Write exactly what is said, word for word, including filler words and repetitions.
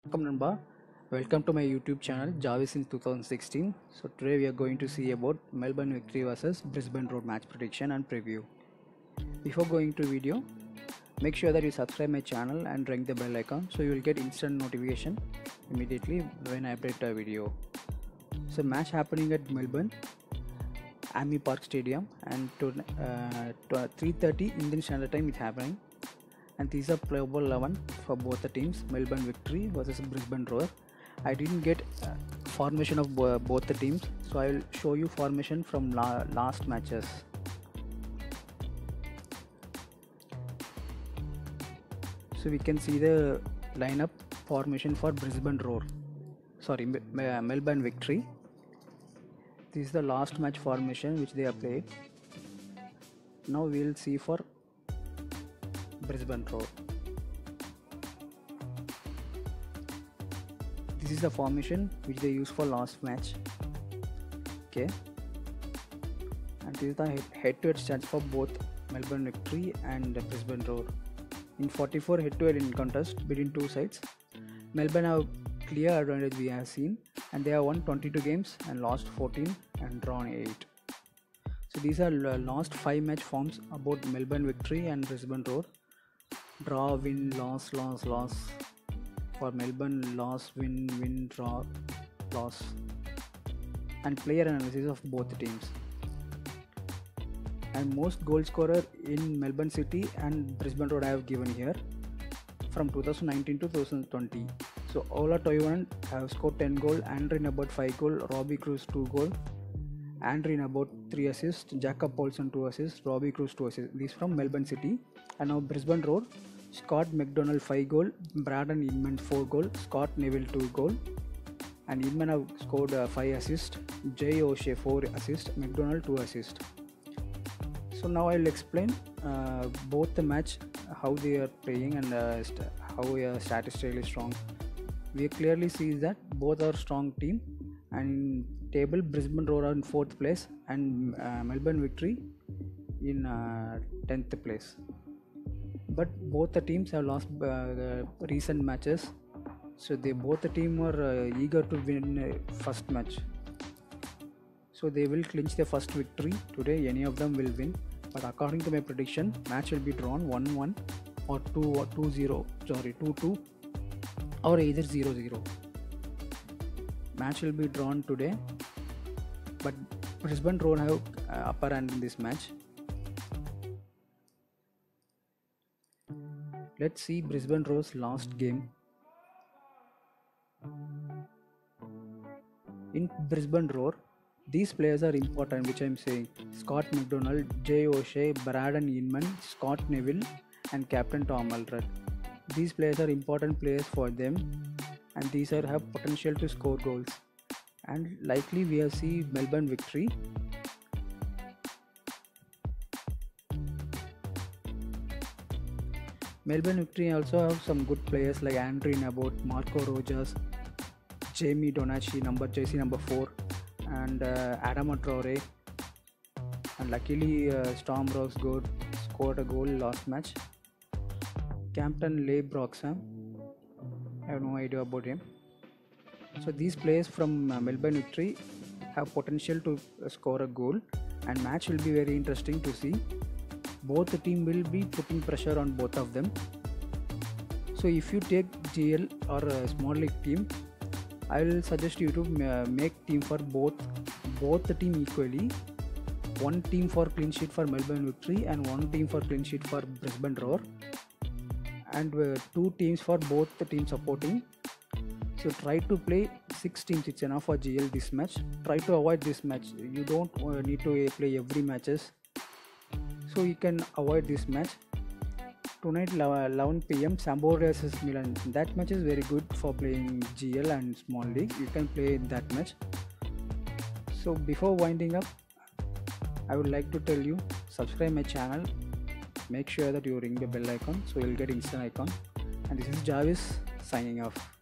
Welcome Namba. Welcome to my YouTube channel Javis in two thousand sixteen. So today we are going to see about Melbourne Victory versus Brisbane Roar match prediction and preview. Before going to video, make sure that you subscribe my channel and ring the bell icon so you will get instant notification immediately when I update a video. So match happening at Melbourne AAMI Park Stadium and to uh, three thirty Indian Standard Time it's happening. And these are playable eleven for both the teams, Melbourne Victory versus Brisbane Roar. I didn't get uh, formation of bo both the teams, so I will show you formation from la last matches. So we can see the lineup formation for Brisbane Roar, sorry Me Melbourne Victory. This is the last match formation which they have played. Now we will see for Brisbane Roar. This is the formation which they used for last match. Okay, and this is the head-to-head stats for both Melbourne Victory and Brisbane Roar. In forty-four head-to-head in contest between two sides, Melbourne have clear advantage we have seen, and they have won twenty-two games and lost fourteen and drawn eight. So these are last five match forms about Melbourne Victory and Brisbane Roar. Draw, win, loss, loss, loss. For Melbourne, loss, win, win, draw, loss. And player analysis of both teams. And most goal scorer in Melbourne City and Brisbane Roar I have given here from two thousand nineteen to two thousand twenty. So Ola Toivonen have scored ten goal, Andrew about five goal, Robbie Cruz two goal, Andrew about three assists, Jacob Paulson two assists, Robbie Cruz two assists. These from Melbourne City. And now Brisbane Roar, Scott McDonald five goal, Braden Inman four goal, Scott Neville two goal, and Inman have scored uh, five assists, Jay O'Shea four assists, McDonald two assists. So now I will explain uh, both the match, how they are playing and uh, how we are statistically strong. We clearly see that both are strong team, and in table Brisbane Roar are in fourth place and uh, Melbourne Victory in uh, tenth place. But both the teams have lost uh, recent matches, so they both the team are uh, eager to win uh, first match. So they will clinch their first victory today. Any of them will win. But according to my prediction, match will be drawn one one or two or two zero. Sorry, two two or either zero zero. Match will be drawn today, but Brisbane Roar have uh, upper hand in this match. Let's see Brisbane Roar's last game. In Brisbane Roar, these players are important, which I am saying. Scott McDonald, Jay O'Shea, Braden Inman, Scott Neville and Captain Tom Alred. These players are important players for them, and these are have potential to score goals. And likely we have seen Melbourne Victory. Melbourne Victory also have some good players like Andrew Abbott, Marco Rojas, Jamie Donachie, number jersey number four, and uh, Adama Traore. And luckily, uh, Storm Rocks good scored a goal last match. Captain Leigh Broxham, I have no idea about him. So these players from uh, Melbourne Victory have potential to uh, score a goal, and match will be very interesting to see. Both the team will be putting pressure on both of them. So if you take G L or a small league team, I will suggest you to uh, make team for both both the team equally. One team for clean sheet for Melbourne Victory and one team for clean sheet for Brisbane Roar, and uh, two teams for both the team supporting. So try to play six teams, it's enough for G L this match. Try to avoid this match. You don't uh, need to play every matches, so you can avoid this match. Tonight eleven p m Sampdoria versus Milan. That match is very good for playing G L and small league. You can play that match. So before winding up, I would like to tell you, subscribe my channel. Make sure that you ring the bell icon so you'll get instant icon. And this is Javis signing off.